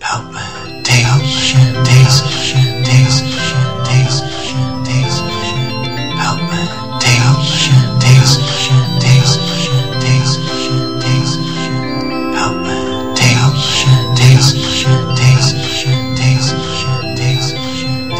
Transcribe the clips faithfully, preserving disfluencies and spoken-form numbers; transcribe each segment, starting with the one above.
Palpitation, palpitation, palpitation, palpitation, palpitation, palpitation, palpitation, palpitation, palpitation, palpitation, palpitation, palpitation, palpitation,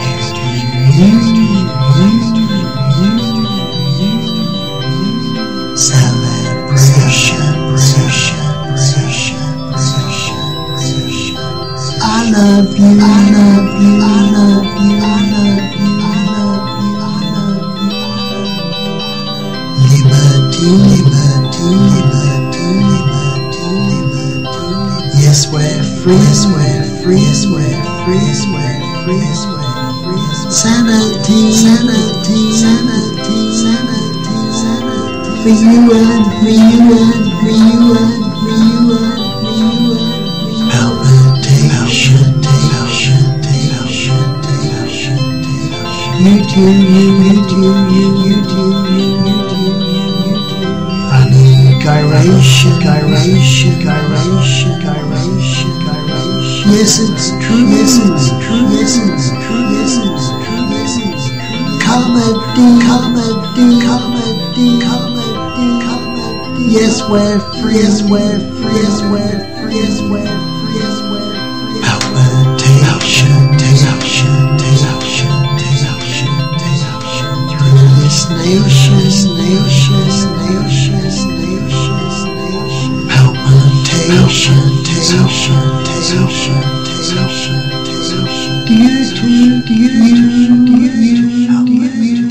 palpitation, celebration, celebration, celebration. I love you, I love you, I love you, I love you, I love you, I love you, I love you. Liberty, liberty, liberty, liberty, liberty. Yes, we're free, yes, we're free, yes, we're free, yes, we're free, yes, we're free. Sanity, sanity, sanity, sanity, sanity. For you and for you and for you and for you and for you and. Palpitation, palpitation, palpitation, palpitation. You do, you, you do, you, you do, you, you do, you, you do. Funny gyration, gyration, gyration, gyration, gyration. Yes, it's true, yes, it's true, yes, it's true, yes, it's true, yes, it's true. Comedy, comedy, comedy, comedy, comedy. Yes, we're free, yes, we're free, yes, we're free, yes, we're free, yes, we're free. Palpitation, palpitation, palpitation, palpitation, palpitation. Through this nation, nation, nation, nation, nation. Palpitation, palpitation, palpitation, palpitation, palpitation. Do you too, do you too, do you too, do you too,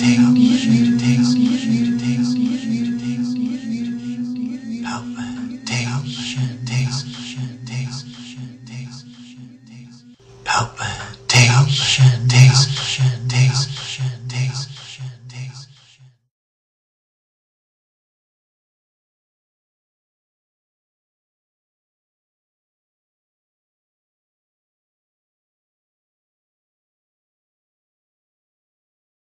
palpitation, palpitation.